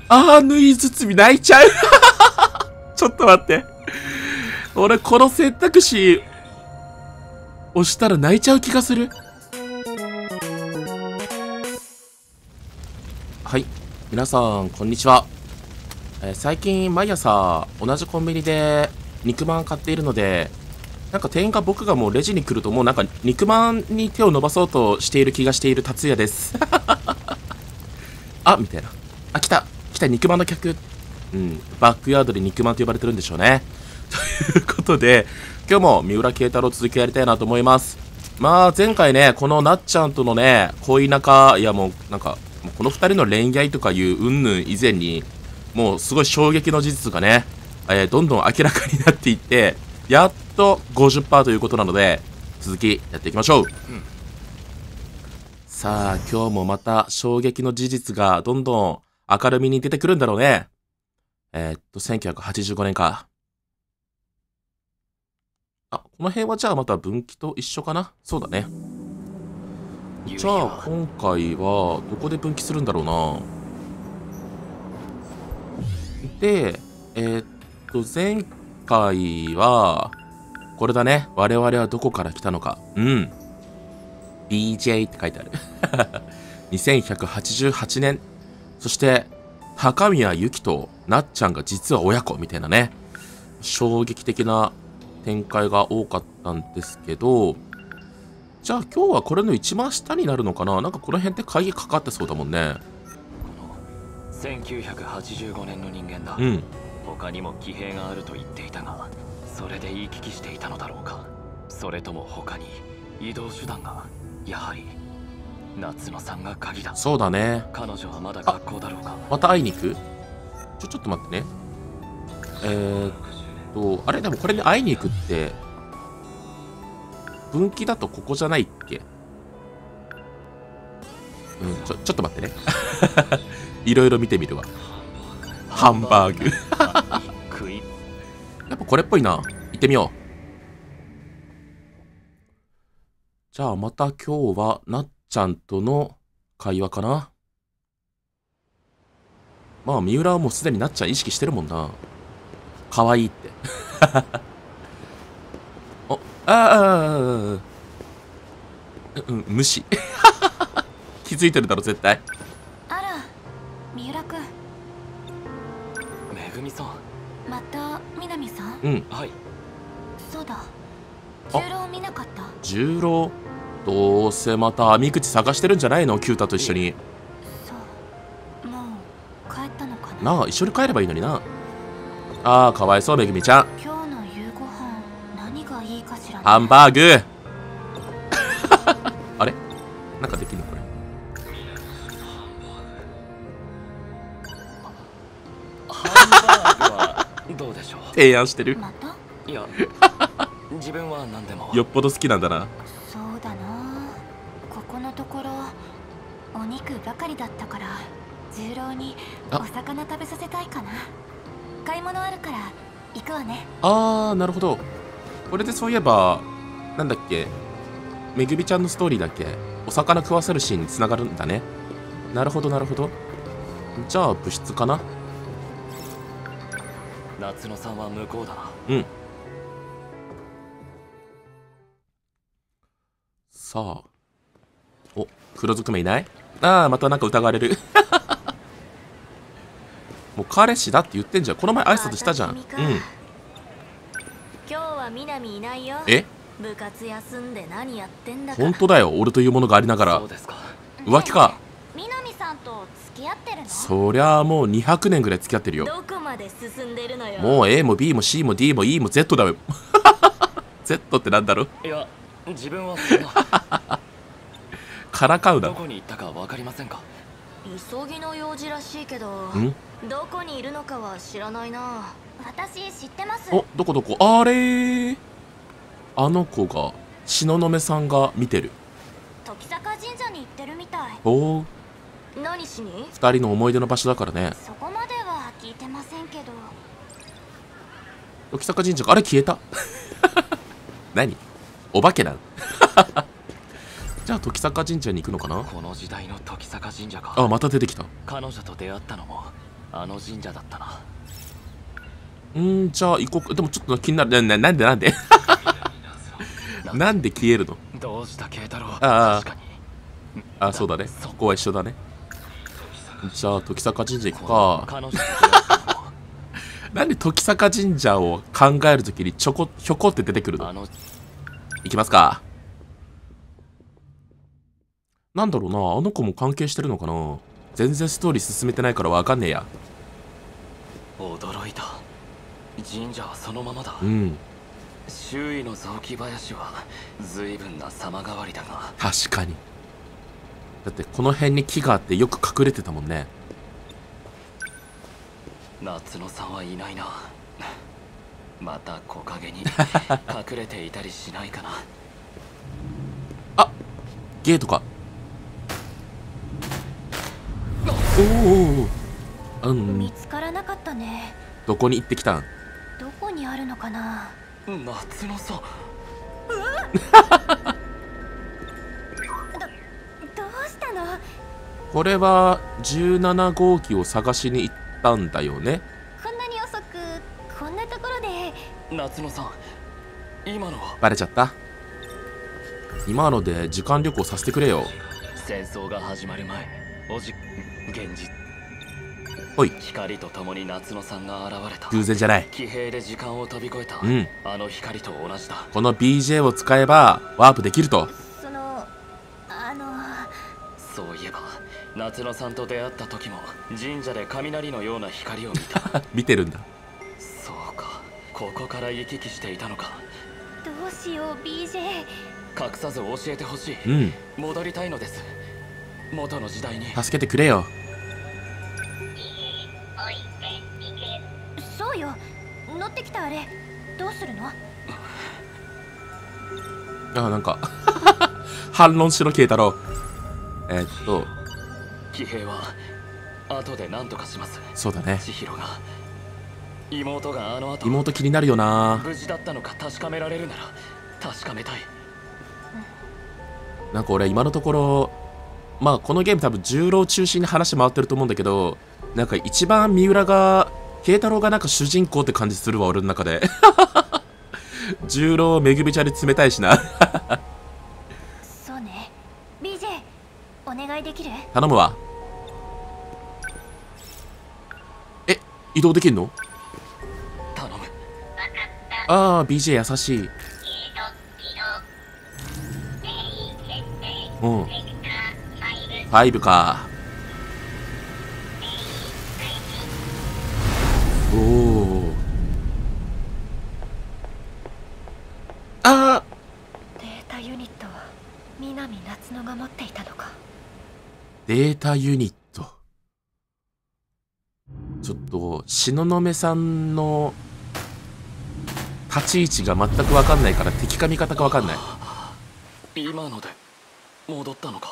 縫い包み泣いちゃう。ちょっと待って。俺、この選択肢、押したら泣いちゃう気がする。はい。皆さん、こんにちは。最近、毎朝、同じコンビニで肉まん買っているので、なんか店員が僕がもうレジに来ると、もうなんか肉まんに手を伸ばそうとしている気がしている達也です。あ、みたいな。あ、来た肉まんの客。バックヤードで肉まんと呼ばれてるんでしょうね。ということで、今日も三浦慶太郎続きやりたいなと思います。まあ、前回ね、このなっちゃんとのね、恋仲、いやもう、なんか、この二人の恋愛とかいう云々以前に、もうすごい衝撃の事実がね、どんどん明らかになっていって、やっと 50% ということなので、続きやっていきましょう。さあ、今日もまた衝撃の事実がどんどん明るみに出てくるんだろうね。1985年か。あ、この辺はじゃあまた分岐と一緒かな。そうだね。じゃあ今回はどこで分岐するんだろうな。で、前回は、これだね。我々はどこから来たのか。BJ って書いてある。2188年。そして、高宮由紀となっちゃんが実は親子みたいなね。衝撃的な展開が多かったんですけど、じゃあ今日はこれの一番下になるのかな。なんかこの辺って鍵かかってそうだもんね。 この1985年の人間だ。他にも騎兵があると言っていたが、それで言い聞きしていたのだろうか。それとも他に移動手段が。やはり夏野さんが鍵だ。 そうだね。 彼女はまだ学校だろうか。 また会いに行く？ちょっと待ってね。あれでもこれに会いに行くって分岐だとここじゃないっけ？ちょっと待ってね。いろいろ見てみるわ。ハンバーグ。やっぱこれっぽいな。行ってみよう。じゃあまた今日はなっちゃんとの会話かな。まあ三浦はもうすでになっちゃん意識してるもんな。可愛いって。無視。気づいてるだろ絶対。 あら、三浦くん。 めぐみさん。 また南さん？ はい。 そうだ。重郎見なかった？ 重郎、どうせまた網口探してるんじゃないの？キュータと一緒に。 そう。もう帰ったのかな。 なあ、一緒に帰ればいいのにな。ああ、かわいそうめぐみちゃん。 今日の夕ご飯何がいいかしらね。 ハンバーグ。あれ？なんかできんのこれ。 ハンバーグはどうでしょう。 提案してる。 また？ いや、自分は何でも。 よっぽど好きなんだな。 そうだな。ここのところお肉ばかりだったから重郎にお魚食べさせたいかな。買い物あるから行くわね。 あー、なるほど。これでそういえばなんだっけ、めぐみちゃんのストーリーだっけ、お魚食わせるシーンにつながるんだね。なるほどなるほど。じゃあ部室かな。 夏野さんは向こうだな。 さあ、お、黒ずくめいない？ああ、またなんか疑われる。もう彼氏だって言ってんじゃん。この前挨拶したじゃん。 今日は南いないよ。 え？ 部活休んで何やってんだか。 本当だよ。俺というものがありながら。 そうですか。 浮気か。 南さんと付き合ってるの？ そりゃあもう200年ぐらい付き合ってるよ。 どこまで進んでるのよ。 もう A も B も C も D も E も Z だよ。Z ってなんだろう。 いや、自分はそのからかうな。 どこに行ったかわかりませんか？ 急ぎの用事らしいけど、どこにいるのかは知らないな。私知ってます。 お、どこどこ？あれー、あの子が東雲さんが見てる。 時坂神社に行ってるみたい。 おお。 何しに？ 二人の思い出の場所だからね。 そこまでは聞いてませんけど。 時坂神社か。あれ消えた。何？お化けなの？じゃあ時坂神社に行くのかな。 この時代の時坂神社か。 あ、また出てきた。 彼女と出会ったのもあの神社だったな。 じゃあ行こうか。でもちょっと気になる。なんでなんで消えるの？ どうした慶太郎。 あ確かに。 あ、そうだね。ここは一緒だね。じゃあ時坂神社行くか。 彼女と出会ったのもなんで時坂神社を考えるときにひょこって出てくるの？行きますか。なんだろうな、あの子も関係してるのかな。全然ストーリー進めてないからわかんねえや。 驚いた。神社はそのままだ。 うん。 周囲の雑木林は随分な様変わりだが。 確かに。だってこの辺に木があってよく隠れてたもんね。 夏野さんはいないな。また木陰に隠れていたりしないかな。 あ、ゲートか。おお、 見つからなかったね。 どこに行ってきたん？ どこにあるのかな。 夏野さん。 どうしたの？ これは17号機を探しに行ったんだよね。 こんなに遅くこんなところで。 夏野さん、今のは。 バレちゃった。今ので時間旅行させてくれよ。 戦争が始まる前、現実。 おい、 光とともに夏野さんが現れた。 偶然じゃない。 騎兵で時間を飛び越えた、あの光と同じだ。 この BJ を使えばワープできると。 そういえば夏野さんと出会った時も神社で雷のような光を見た。 見てるんだ。 そうか、ここから行き来していたのか。 どうしよう BJ。 隠さず教えてほしい。戻りたいのです、元の時代に。 助けてくれよ。 そうよ、乗ってきたあれどうするの？ あ、なんか反論しろ慶太郎。 騎兵は後で何とかします。 そうだね。 千尋が、妹があの後妹気になるよな。 無事だったのか確かめられるなら確かめたい。 なんか俺今のところ、まあこのゲーム多分重郎中心に話回ってると思うんだけど、なんか一番三浦が慶太郎がなんか主人公って感じするわ、俺の中で。重郎めぐみちゃんに冷たいしな。 そうね。 BJ お願いできる？ 頼むわ。え、移動できんの？ 頼む。 ああ、 BJ 優しい。5か。おお。ああ。 データユニットは南夏野が持っていたのか。 データユニット。ちょっと東雲さんの立ち位置が全く分かんないから敵か味方か分かんない。 今ので戻ったのか。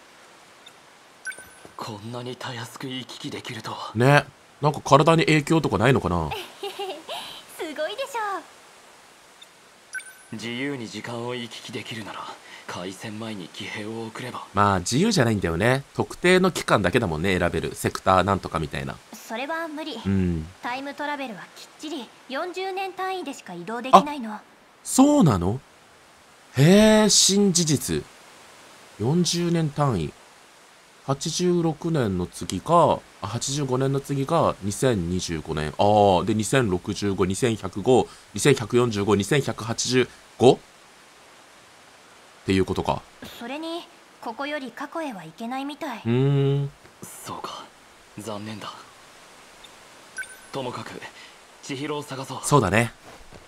こんなにたやすく行き来できるとはね。なんか体に影響とかないのかな。 すごいでしょう。自由に時間を行き来できるなら開戦前に騎兵を送れば。 まあ自由じゃないんだよね。特定の期間だけだもんね、選べる。セクターなんとかみたいな。 それは無理。タイムトラベルはきっちり40年単位でしか移動できないの。 そうなの？へえ、新事実。40年単位。86年の次が、85年の次が2025年。ああ、で、2065、2105、2145、2185? っていうことか。 それに、ここより過去へは行けないみたい。 そうか。残念だ。ともかく、千尋を探そう。 そうだね。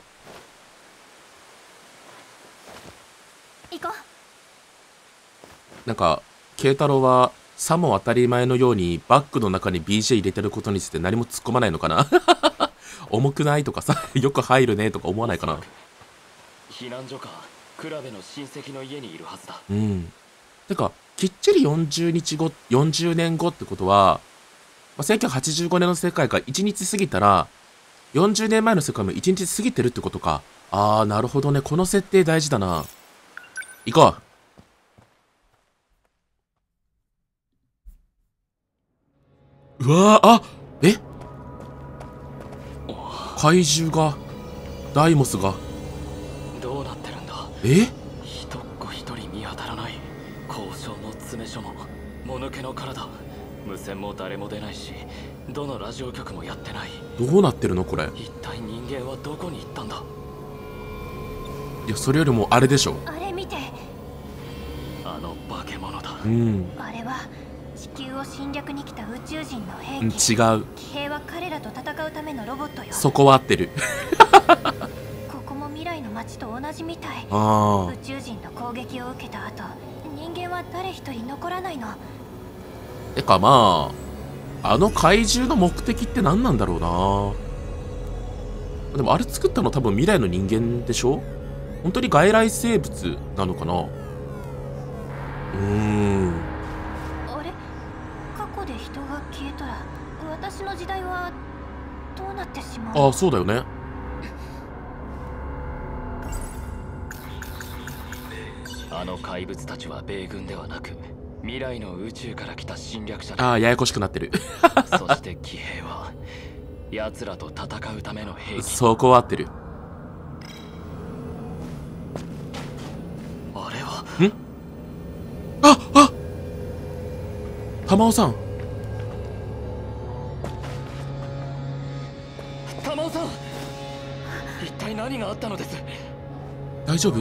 行こう。 なんか、慶太郎は、さも当たり前のようにバッグの中に BJ 入れてることについて何も突っ込まないのかな。重くないとかさ、よく入るねとか思わないかな。 避難所か、クラベの親戚の家にいるはずだ。 てか、きっちり40年後ってことは、1985年の世界が1日過ぎたら、40年前の世界も1日過ぎてるってことか。あー、なるほどね。この設定大事だな。行こう。うわー、あ、 え、怪獣が、ダイモスが、 どうなってるんだ。 え、 一っ子一人見当たらない。交渉も詰め所ももぬけの体。無線も誰も出ないし、どのラジオ局もやってない。 どうなってるのこれ。 一体人間はどこに行ったんだ。 いや、それよりもあれでしょ。 あれ見て。 あの化け物だ。 うん。 あれは地球を侵略に来た宇宙人の兵うん、 器。 違う。 騎兵は彼らと戦うためのロボットよ。 そこは合ってる。 ここも未来の街と同じみたい。 あ宇宙人の攻撃を受けた後、人間は誰一人残らないの。 てかまあ、あの怪獣の目的って何なんだろうな。でもあれ作ったの多分未来の人間でしょ。本当に外来生物なのかな。 あれ、過去で人が消えたら私の時代はどうなってしまうの。 ああ、そうだよね。 あの怪物たちは米軍ではなく未来の宇宙から来た侵略者だ。 ああ、ややこしくなってる。 そして騎兵は奴らと戦うための兵器。 そこは合ってる。 あれは玉尾さん。 玉尾さん、一体何があったのです。 大丈夫？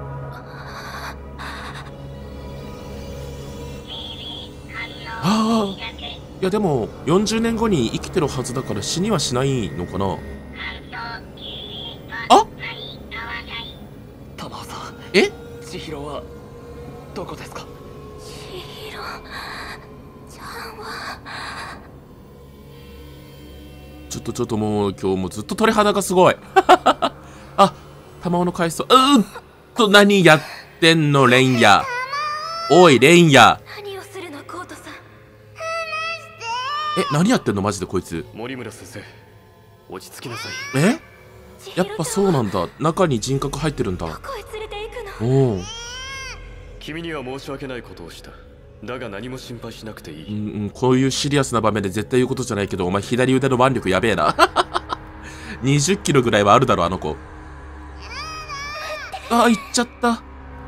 ああ、いやでも40年後に生きてるはずだから死にはしないのかな。あ、 玉尾さん、 え、 千尋はどこですか。 千尋ちゃんは。 ちょっともう今日もずっと鳥肌がすごい。あ、玉尾の回想。何やってんのレンヤ。おいレンヤ。 何をするのコートさん。 え、何やってんのマジでこいつ。 森村先生、落ち着きなさい。 え、やっぱそうなんだ。中に人格入ってるんだ。 どこへ連れて行くの。 おお。 君には申し訳ないことをした。だが何も心配しなくていい。 こういうシリアスな場面で絶対言うことじゃないけど、お前左腕の腕力やべえな。20キロぐらいはあるだろあの子。あ、行っちゃった。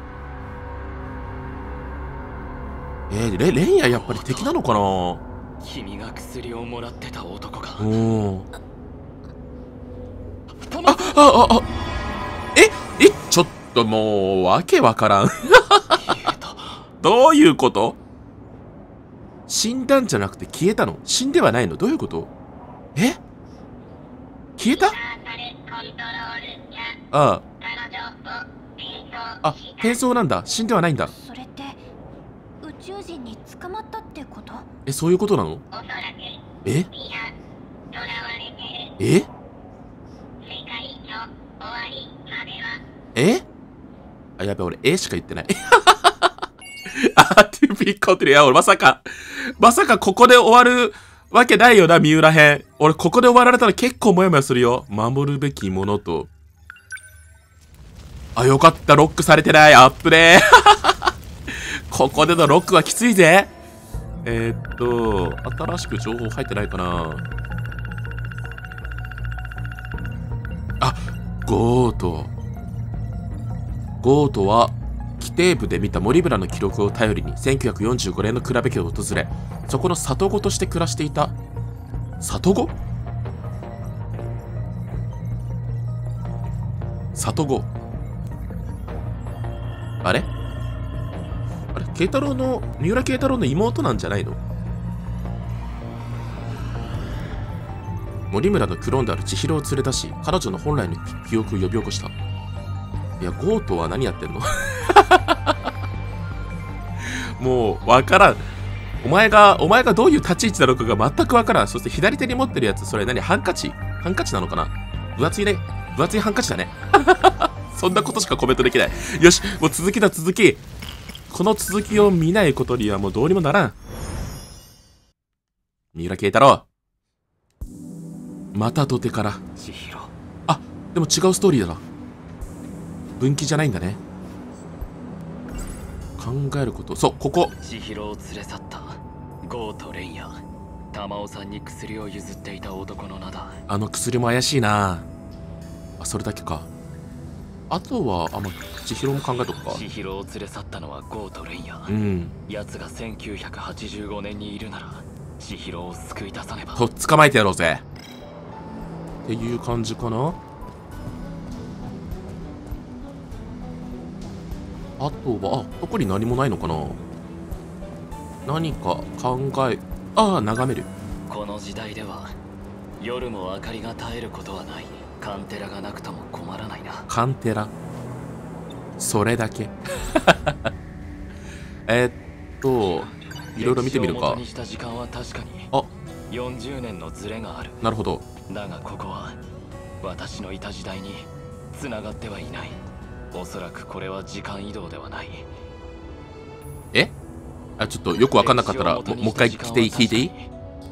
レンヤやっぱり敵なのかな。 君が薬をもらってた男が。 おー。 玉ちょっともうわけわからん。どういうこと？死んだんじゃなくて消えたの？死んではないの？どういうこと？え？消えた？ああ、転送なんだ。死んではないんだ。 それって宇宙人に捕まったってこと？ え、そういうことなの？え？え？え？あ、やべ、俺、しか言ってない。あ、トゥービーコンティニュー。いや、俺まさかここで終わるわけないよな、三浦編。俺、ここで終わられたら結構モヤモヤするよ。守るべきものと。あ、よかった、ロックされてない。アップでここでのロックはきついぜ。新しく情報入ってないかな。あ、ゴートは規定部で見た森村の記録を頼りに1945年の比べ家を訪れ、そこの里子として暮らしていた。里子あれ慶太郎の、三浦慶太郎の妹なんじゃないの？森村のクローンである千尋を連れ出し、彼女の本来の記憶を呼び起こした。いや、ゴートは何やってんの？もう、わからん。お前がどういう立ち位置なのかが全くわからん。そして左手に持ってるやつ、それ何？ハンカチなのかな？分厚いハンカチだね。そんなことしかコメントできない。よし、もう続き。この続きを見ないことにはもうどうにもならん。三浦慶太郎。また土手から。 千尋。 あ、でも違うストーリーだな。分岐じゃないんだね。考えること。そう、ここ。 千尋を連れ去ったゴーとレンヤ。 玉尾さんに薬を譲っていた男の名だ。 あの薬も怪しいな。あ、それだけか。あとは千尋も考えとくか。 千尋を連れ去ったのはゴーとレンヤ。奴が1985年にいるなら千尋を救い出さねば。 と捕まえてやろうぜっていう感じかな。あとは特に何もないのかな。何か眺める。 この時代では夜も明かりが絶えることはない。カンテラがなくとも困らないな。 カンテラ、それだけいろいろ見てみるか。 歴史を元にした時間は確かに40年のズレがある。 なるほど。 だがここは私のいた時代に繋がってはいない。おそらくこれは時間移動ではない。 ちょっとよく分かんなかったらもう一回聞いていい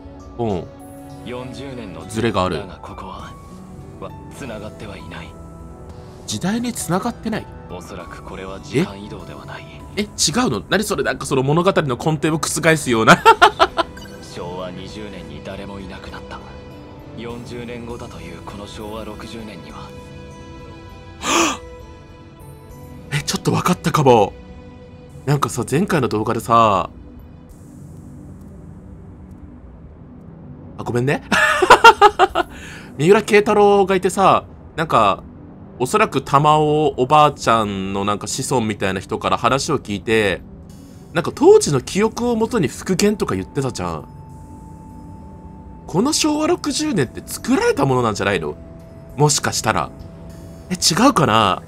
40年のズレがある。 だがここは繋がってはいない。 時代に繋がってない。 おそらくこれは時間移動ではない。 違うの？何それ？なんかその物語の根底を覆すような昭和20年に誰もいなくなった。40年後だというこの昭和60年にはちょっと分かったかも。なんかさ、前回の動画でさ、ごめんね三浦慶太郎がいてさ、なんかおそらく玉尾おばあちゃんのなんか子孫みたいな人から話を聞いて、なんか当時の記憶をもとに復元とか言ってたじゃん。この昭和60年って作られたものなんじゃないの？もしかしたら。違うかな？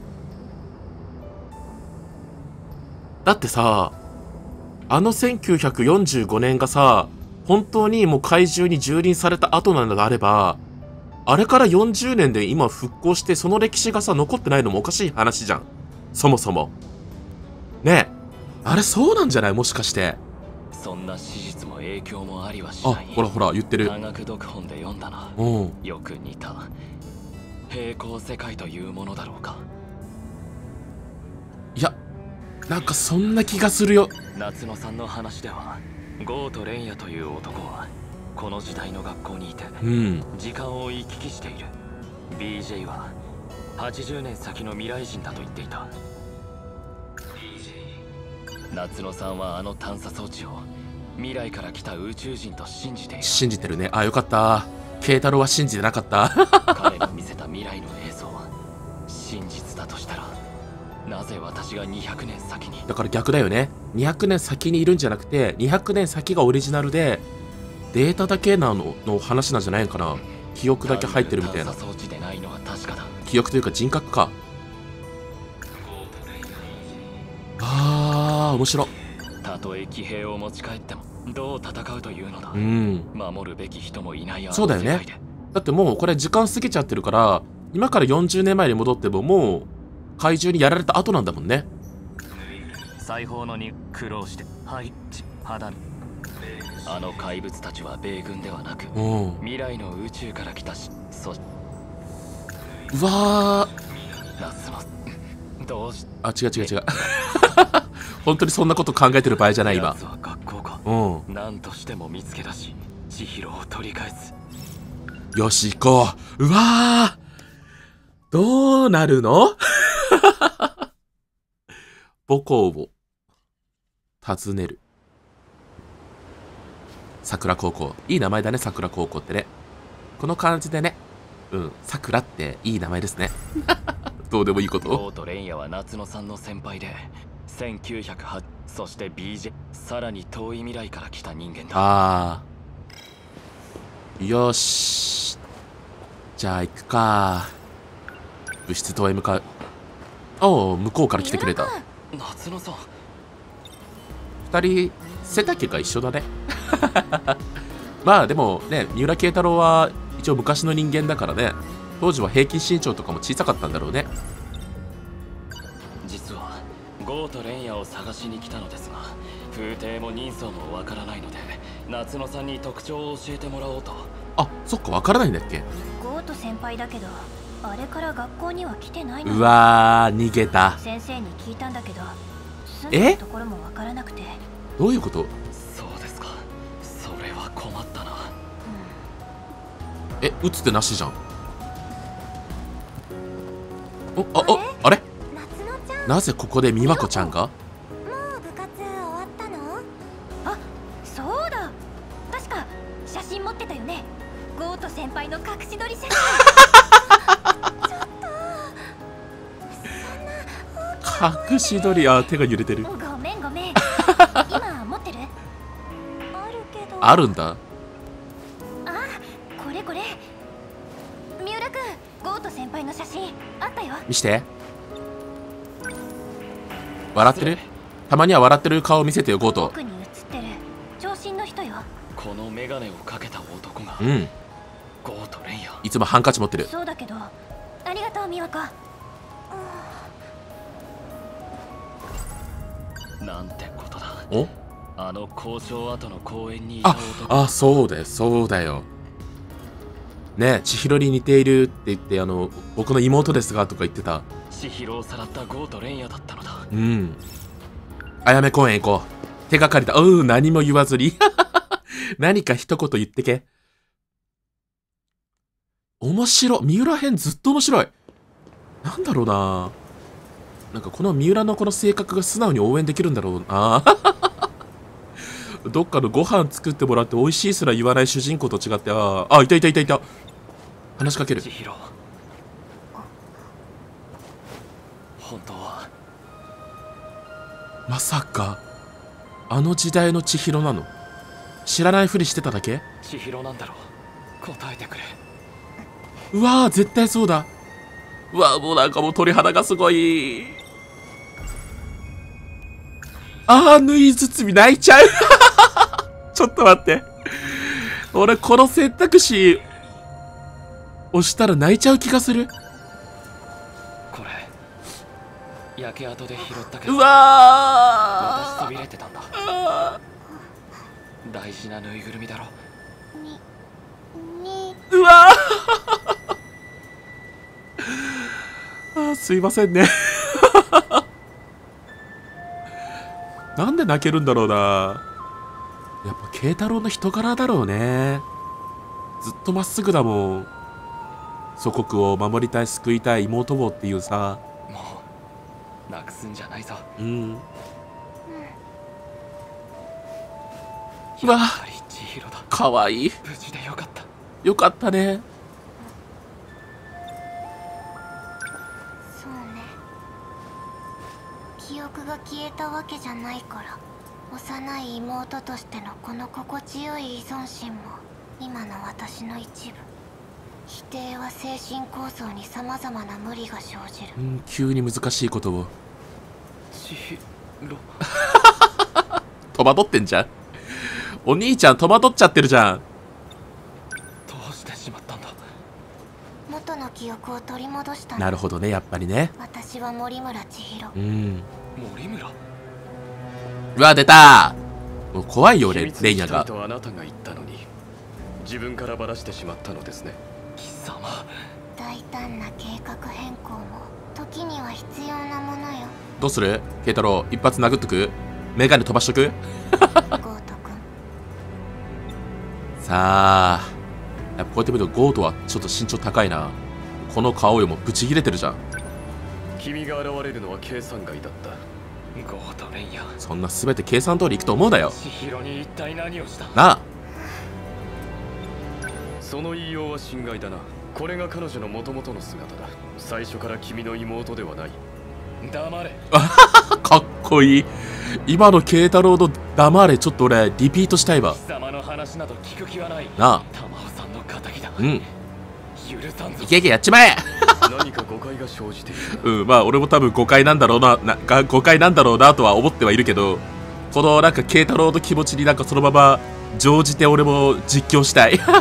だってさ、あの1945年がさ、本当にもう怪獣に蹂躙された後なのであれば、あれから40年で今復興してその歴史がさ残ってないのもおかしい話じゃん、そもそもね。あれそうなんじゃない？もしかして。 そんな史実も影響もありはしない。 ほらほら言ってる。 科学読本で読んだな。よく似た平行世界というものだろうか。いや、 なんかそんな気がするよ。 夏野さんの話ではゴーとレンヤという男はこの時代の学校にいて、時間を行き来している。 BJ は80年先の未来人だと言っていた。夏野さんはあの探査装置を未来から来た宇宙人と信じている。 信じてるね。よかった。慶太郎は信じてなかった彼に見せた未来の映像は真実だとしたら、なぜ私が200年先に。 だから逆だよね。200年先にいるんじゃなくて、200年先がオリジナルでデータだけなの話なんじゃないのかな。記憶だけ入ってるみたいな。記憶というか人格か。面白。 たとえ騎兵を持ち帰ってもどう戦うというのだ。守るべき人もいない。 そうだよね。だってもうこれ時間過ぎちゃってるから、今から40年前に戻ってももう怪獣にやられた後なんだもんね。 裁縫のに苦労して肌身。あの怪物たちは米軍ではなく未来の宇宙から来たし、 うわー、どうし違う本当にそんなこと考えてる場合じゃない今。 学校か。何としても見つけ出し千尋を取り返す。 よし行こう。うわー、どうなるの母校を訪ねる。桜高校、いい名前だね。桜高校ってね、この感じでね。桜っていい名前ですねどうでもいいこと。 ゴーとレンヤは夏野さんの先輩で1908、そして BJ、 さらに遠い未来から来た人間だ。 よし、じゃあ行くか。物質棟へ向かう。向こうから来てくれた。 夏野さん、 2人背丈が一緒だねまあでもね、三浦慶太郎は一応昔の人間だからね、当時は平均身長とかも小さかったんだろうね。 実はゴーとレンヤを探しに来たのですが、風体も人相もわからないので夏野さんに特徴を教えてもらおうと。 そっか、わからないんだっけ。 ゴート先輩だけどあれから学校には来てないの。 うわー、逃げた。 先生に聞いたんだけど住んでるところもわからなくて。 どういうこと。 そうですか、それは困っえ、打つってなしじゃん。あれなぜここで美和子ちゃんが？ もう部活終わったの？あ、そうだ。確か写真持ってたよね。ゴート先輩の隠し撮り写真。ちょっと隠し撮り、あ、手が揺れてる。 ごめんごめん。今持ってる？あるけど。 あるんだ。 あ、これこれ。三浦君、ゴート先輩の写真あったよ。 見して。笑ってる？たまには笑ってる顔見せてよ、ゴート。 奥に写ってる長身の人よ。 このメガネをかけた男が、 うん。 ゴートレンヤ。 いつもハンカチ持ってる。 そうだけど、ありがとう美和子。 なんてことだ。 お？ あの交渉後の公園にいた男。 あ、そうだよ、そうだよ。ね、千尋に似ているって言って、僕の妹ですがとか言ってた。 千尋をさらったゴートレンヤだったのだ。 うん。あやめ公園行こう。手がかりだ。何も言わずに。何か一言言ってけ。面白い。三浦編ずっと面白い。なんだろうな。なんかこの三浦のこの性格が素直に応援できるんだろうな。どっかのご飯作ってもらって美味しいすら言わない主人公と違って、いたいたいたいた。話しかける。 千尋。本当はまさかあの時代の千尋なの？知らないふりしてただけ？ 千尋なんだろう。答えてくれ。 うわー、絶対そうだ。うわー、もうなんかもう鳥肌がすごい。縫い包み泣いちゃう。ちょっと待って。俺この選択肢押したら泣いちゃう気がする。 これ焼け跡で拾ったけど、 うわ私そびれてたんだ。大事なぬいぐるみだろ。 うわすいませんね。なんで泣けるんだろうな。やっぱ慶太郎の人柄だろうね。ずっとまっすぐだもん。祖国を守りたい、救いたい妹をっていうさ。 もうなくすんじゃないぞ。 うん。 うわ、やっぱり千尋だ。 かわいい。 無事でよかった。 よかったね。 そうね。記憶が消えたわけじゃないから、幼い妹としてのこの心地よい依存心も今の私の一部。否定は精神構造にさまざまな無理が生じる。 急に難しいことを。 千尋戸惑ってんじゃん。お兄ちゃん戸惑っちゃってるじゃん。 どうしてしまったんだ。 元の記憶を取り戻したの。 なるほどね、やっぱりね。 私は森村千尋。 森村。 うわ、出たー。もう怖いよ俺、レイニャが。 とあなたが言ったのに自分からばらしてしまったのですね。貴様。 大胆な計画変更も時には必要なものよ。 どうする慶太郎、一発殴っとく？メガネ飛ばしとく？ ゴート君。 さあ、やっぱこうやって見るとゴートはちょっと身長高いな。この顔よ、もうブチ切れてるじゃん。 君が現れるのは計算外だった。ゴートレンヤ。 そんな全て計算通りいくと思うなよ。 千尋に一体何をした？ なあ。 その言いようは心外だな。これが彼女の元々の姿だ。最初から君の妹ではない。黙れ。 かっこいい。今の慶太郎の黙れ、ちょっと俺リピートしたいわ。 貴様の話など聞く気はない。 なあ。 玉緒さんの敵だ。許さんぞ。 いけいけやっちまえ。 何か誤解が生じている。 まあ俺も多分誤解なんだろうな、誤解なんだろうなとは思ってはいるけど、このなんか慶太郎の気持ちになんかそのまま乗じて俺も実況したい。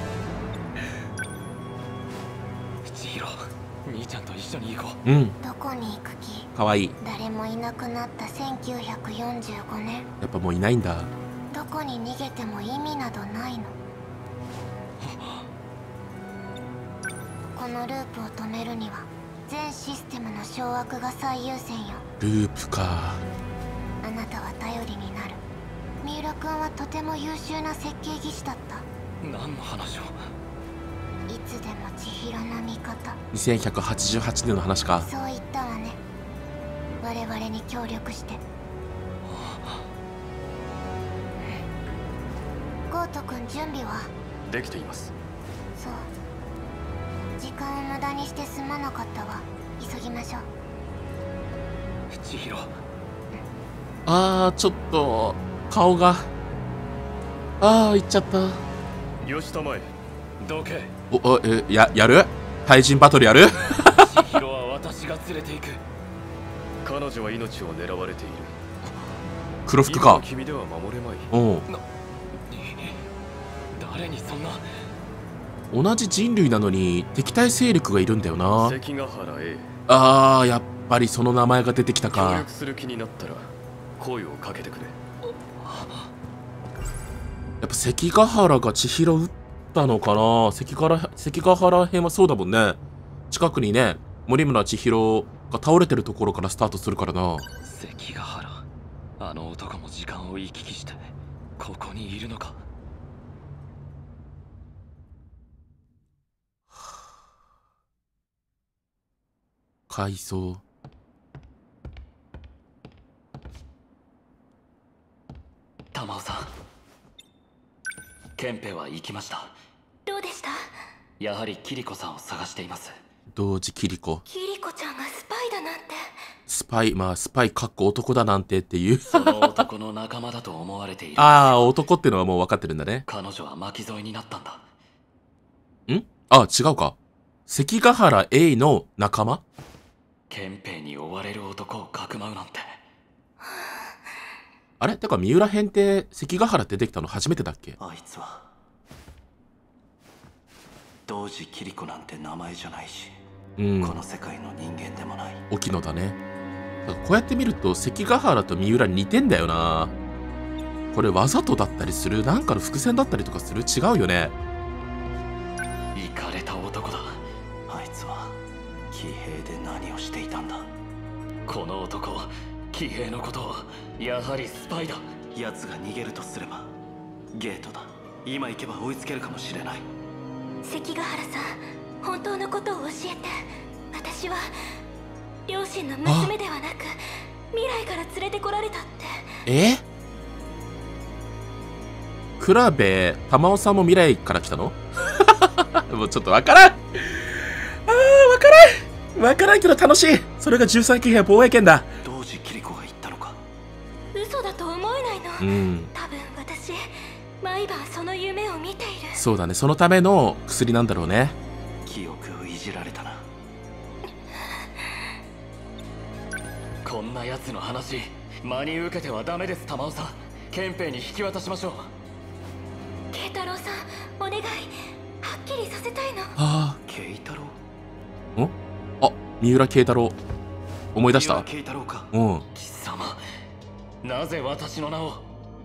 千尋、兄ちゃんと一緒に行こう。 どこに行く気？ かわいい。 誰もいなくなった1945年。 やっぱもういないんだ。 どこに逃げても意味などないの。このループを止めるには全システムの掌握が最優先よ。 ループか。 あなたは頼りになる。三浦君はとても優秀な設計技師だった。 何の話を？ いつでも千尋の味方。 2188年の話か。 そう言ったわね。我々に協力して。ゴート君、準備はできています。 そう。時間を無駄にしてすまなかったわ。急ぎましょう。 千尋。 ちょっと顔がいっちゃった。 よしたまえ、どけ。 やる？対人バトルやる？ 千尋は私が連れて行く。彼女は命を狙われている。 黒服か。 君では守れまい。誰にそんな。 同じ人類なのに敵対勢力がいるんだよな。 関ヶ原 A。 やっぱりその名前が出てきたか。 協力する気になったら声をかけてくれ。 やっぱ関ヶ原が千尋撃ったのかな。関ヶ原編はそうだもんね。近くにね、森村千尋が倒れてるところからスタートするからな。 関ヶ原、あの男も時間を行き来してここにいるのか。 回想。 玉尾さん、ケンペは行きました。 どうでした？ やはりキリコさんを探しています。 同時キリコ。 キリコちゃんがスパイだなんて。 スパイかっこ男だなんてっていう。 その男の仲間だと思われている。 男ってのはもう分かってるんだね。 彼女は巻き添えになったんだ。 違うか。関ヶ原 A の仲間？ ケンペに追われる男をかくまうなんて。 あれ？てか三浦編って関ヶ原って出てきたの初めてだっけ？ あいつは同時キリコなんて名前じゃないし、この世界の人間でもない。 沖野だね。だからこうやって見ると関ヶ原と三浦似てんだよな。これわざとだったりする？なんかの伏線だったりとかする？違うよね。 イカれた男だ。 あいつは騎兵で何をしていたんだ。 この男、騎兵のことをやはりスパイだ。 奴が逃げるとすればゲートだ。今行けば追いつけるかもしれない。 関ヶ原さん、本当のことを教えて。私は両親の娘ではなく未来から連れてこられたって。 倉部玉緒さんも未来から来たの？もうちょっとわからん。わからんけど楽しい。それが13騎兵防衛権だ。 同時キリコが言ったのか。 嘘だと思えないの。多分私毎晩その夢を見ている。 そうだね、そのための薬なんだろうね。 記憶をいじられたな。 こんな奴の話真に受けてはダメです。玉緒さん、ケンペイに引き渡しましょう。 慶太郎さん、お願い、はっきりさせたいの。 慶太郎？ 三浦慶太郎思い出した？ 慶太郎か。 貴様、なぜ私の名を。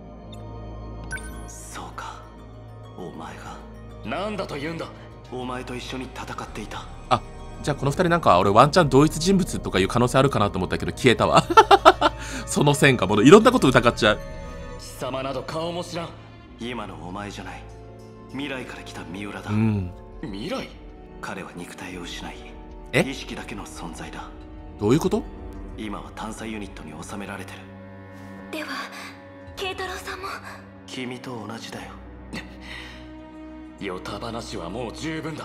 そうか、お前が。 なんだと言うんだ。 お前と一緒に戦っていた。 じゃあこの2人なんか俺ワンチャン同一人物とかいう可能性あるかなと思ったけど消えたわ。その線かものいろんなこと疑っちゃう。 貴様など顔も知らん。 今のお前じゃない、未来から来た三浦だ。 未来？ 彼は肉体を失い意識だけの存在だ。 どういうこと？ 今は探査ユニットに収められてる。 では慶太郎さんも。 君と同じだよ。 ヨタ話はもう十分だ。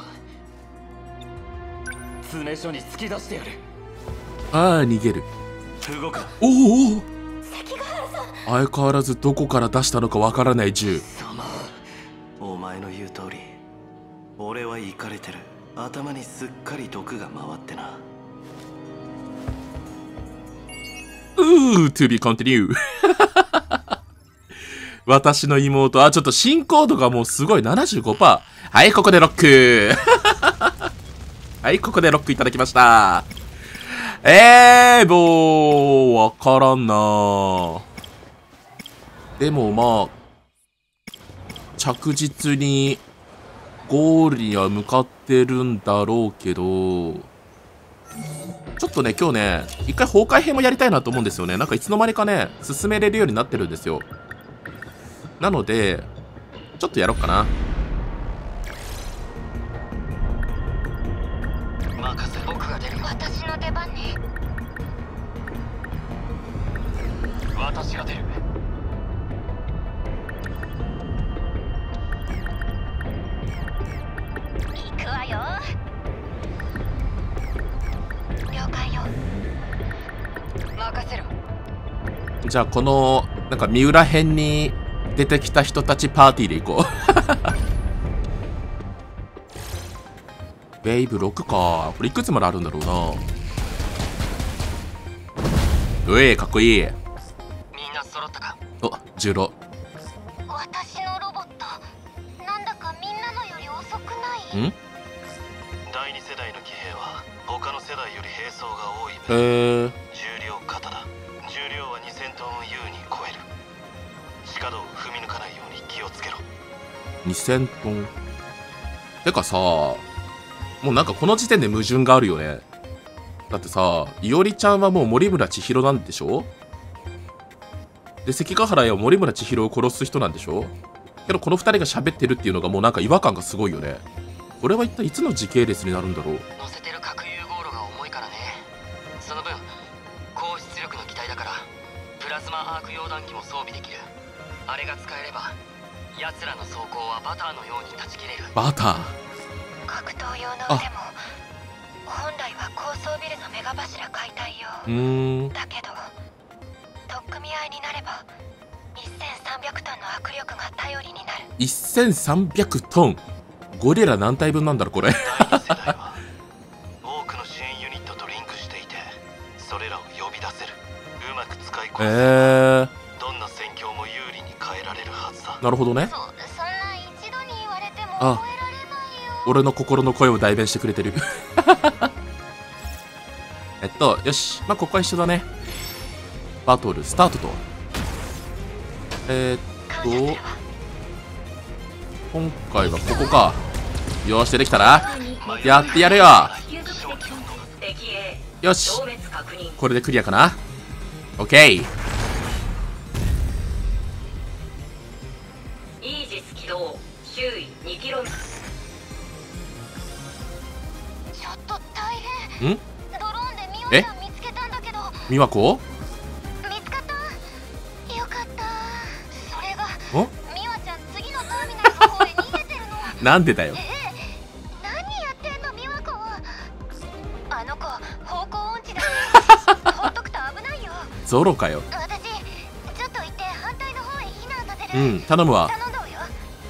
常署に突き出してやる。 逃げる。 動く。 関ヶ原さん、 相変わらずどこから出したのかわからない銃。 お前の言う通り俺はイカれてる。頭にすっかり毒が回ってな。 to be continue 私の妹、ちょっと進行度がもうすごい 75%。はい、ここでロック。はい、ここでロックいただきました。もう、わからんな。でもまあ、着実にゴールには向かってるんだろうけど、ちょっとね、今日ね、一回崩壊編もやりたいなと思うんですよね。なんかいつの間にかね、進めれるようになってるんですよ。なので、ちょっとやろうかな。 出番ね。 私が出る。 行くわよ。了解よ。任せろ。 じゃあこのなんか三浦編に出てきた人たちパーティーで行こう。ウェーブ6か。これいくつまであるんだろうな。うえかっこいい。 みんな揃ったか。 お重郎。 私のロボットなんだかみんなのより遅くない？ ん？ 第2世代の騎兵は他の世代より兵装が多いへえ。 重量型だ。重量は2000トンを優に超える。地下道を踏み抜かないように気をつけろ。 2000トン。てかさ、もうなんかこの時点で矛盾があるよね。だってさ、いおりちゃんはもう森村千尋なんでしょ。で関ヶ原や森村千尋を殺す人なんでしょ。けどこの2人が喋ってるっていうのがもうなんか違和感がすごいよね。これは一体いつの時系列になるんだろう。 乗せてる核融合炉が重いからね。その分高出力の機体だからプラズマアーク溶断機も装備できる。あれが使えれば奴らの装甲はバターのように断ち切れる。 バター。 格闘用の腕も本来は高層ビルの目が柱解体用。だけど取っ組み合いになれば1300トンの握力が頼りになる。 1300トン。ゴリラ何体分なんだろうこれ。 第2世代は多くの支援ユニットとリンクしていて、それらを呼び出せる。うまく使いこなせばどんな戦況も有利に変えられるはずだ。 なるほどね。 そんな一度に言われてもあ覚えられないよ。 俺の心の声を代弁してくれてる。よし、まあここは一緒だね。バトルスタートと。今回はここか。よし出てきたな。やってやるよ。よし、これでクリアかな。オッケー。 イージス起動。周囲2キロ。 ちょっと大変。 ん？ ドローンでミワちゃん見つけたんだけど。 美和子？ 見つかった。よかった。それがお？ ミワちゃん次のターミナルの方へ逃げてるの。 なんでだよ。 何やってんのミワ子。あの子方向音痴だしほっとくと危ないよ。 ゾロかよ。 私ちょっと行って反対の方へ避難させる。 うん、頼むわ。 頼んだわよ。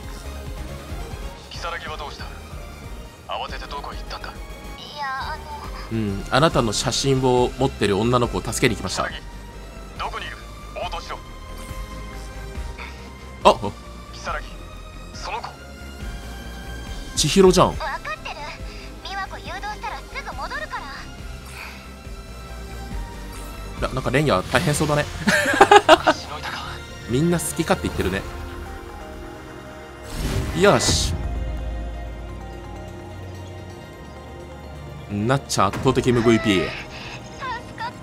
如月はどうした？慌ててどこへ行ったんだ？ いやうん、あなたの写真を持ってる女の子を助けに来ました。 どこにいる？応答しろ。 あ、 如月、その子。 千尋じゃん。 分かってる。美和子誘導したらすぐ戻るから。 いや、なんかレンヤ大変そうだね。 しのいだか。 みんな好き勝手言ってるね。よし。なっちゃん圧倒的 MVP。 助かった。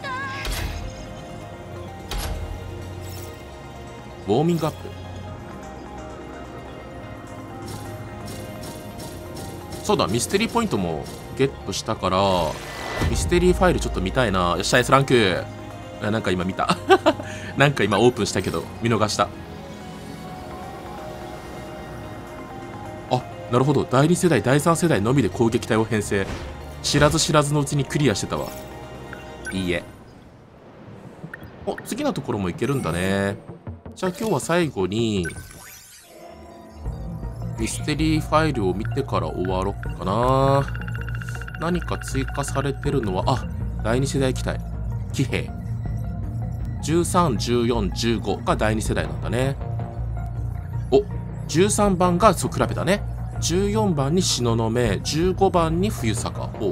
ウォーミングアップ。そうだ、ミステリーポイントもゲットしたから、ミステリーファイルちょっと見たいな。よっしゃ、S ランク。なんか今見た。なんか今オープンしたけど、見逃した。あ、なるほど。第2世代、第3世代のみで攻撃隊を編成。知らず知らずのうちにクリアしてたわ。いいえ。お、次のところもいけるんだね。じゃあ今日は最後に、ミステリーファイルを見てから終わろっかな。何か追加されてるのは、あ、第2世代機体。騎兵。13、14、15が第2世代なんだね。お、13番がソクラベだね。14番に東雲、15番に冬坂。お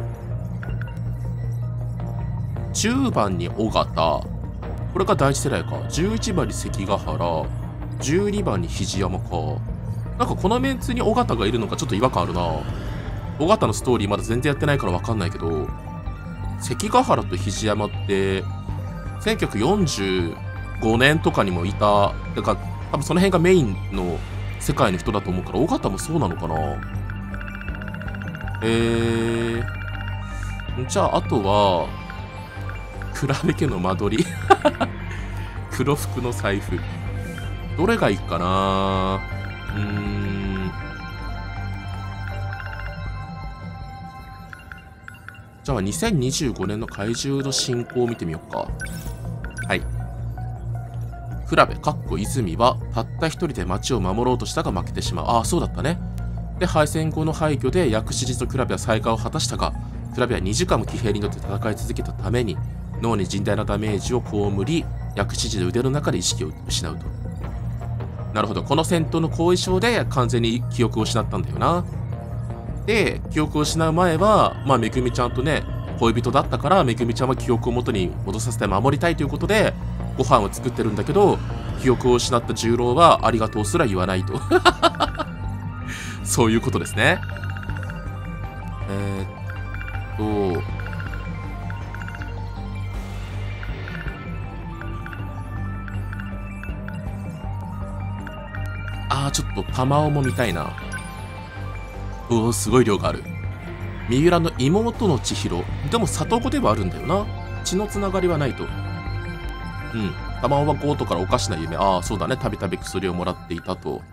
10番に尾形。これが第1世代か。11番に関ヶ原。12番に肘山か。なんかこのメンツに尾形がいるのかちょっと違和感あるな。尾形のストーリーまだ全然やってないから分かんないけど、関ヶ原と肘山って1945年とかにもいた。だから多分その辺がメインの世界の人だと思うから、尾形もそうなのかな。 じゃあ、あとは、比べ家の間取り。黒服の財布。どれがいいかな。じゃあ、2025年の怪獣の進行を見てみようか。はい。比べ、泉は、たった一人で町を守ろうとしたが負けてしまう。ああ、そうだったね。で、敗戦後の廃墟で薬師寺と比べは再会を果たしたが、比べは2時間も騎兵に乗って戦い続けたために、脳に甚大なダメージを被り、薬師寺の腕の中で意識を失うと。なるほど。この戦闘の後遺症で完全に記憶を失ったんだよな。で、記憶を失う前は、まあ、めぐみちゃんとね、恋人だったから、めぐみちゃんは記憶を元に戻させて守りたいということで、ご飯を作ってるんだけど、記憶を失った重郎はありがとうすら言わないと。そういうことですね。ちょっと玉緒も見たいな。おお、すごい量がある。三浦の妹の千尋。でも里子ではあるんだよな。血のつながりはないと。玉緒はゴートからおかしな夢。ああ、そうだね。たびたび薬をもらっていたと。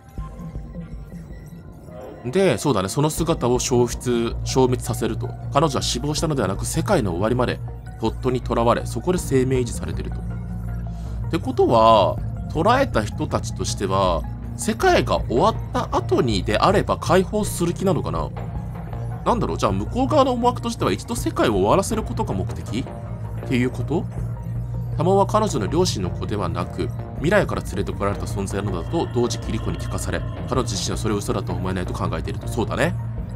で、そうだね。その姿を消滅させると。彼女は死亡したのではなく、世界の終わりまで、ポットに囚われ、そこで生命維持されてると。ってことは、捉えた人たちとしては、世界が終わった後にであれば解放する気なのかな。なんだろう、じゃあ向こう側の思惑としては一度世界を終わらせることが目的っていうこと。玉緒は彼女の両親の子ではなく、未来から連れてこられた存在なのだと同時キリコに聞かされ、彼女自身はそれを嘘だと思えないと考えていると。そうだね。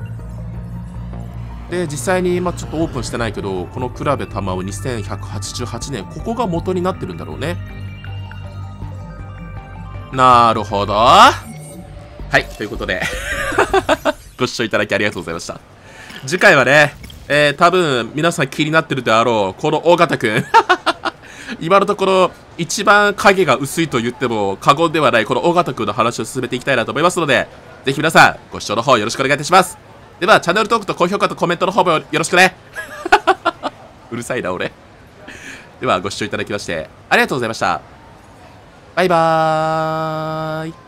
で、実際に、ちょっとオープンしてないけど、この比べ玉緒2188年、ここが元になってるんだろうね。なるほど。はい、ということでご視聴いただきありがとうございました。次回はね、多分皆さん気になってるであろうこの大型くん今のところ一番影が薄いと言っても過言ではないこの大型くんの話を進めていきたいなと思いますので、ぜひ皆さんご視聴の方よろしくお願いいたします。ではチャンネル登録と高評価とコメントの方もよろしくねうるさいな俺。ではご視聴いただきましてありがとうございました。バイバーイ。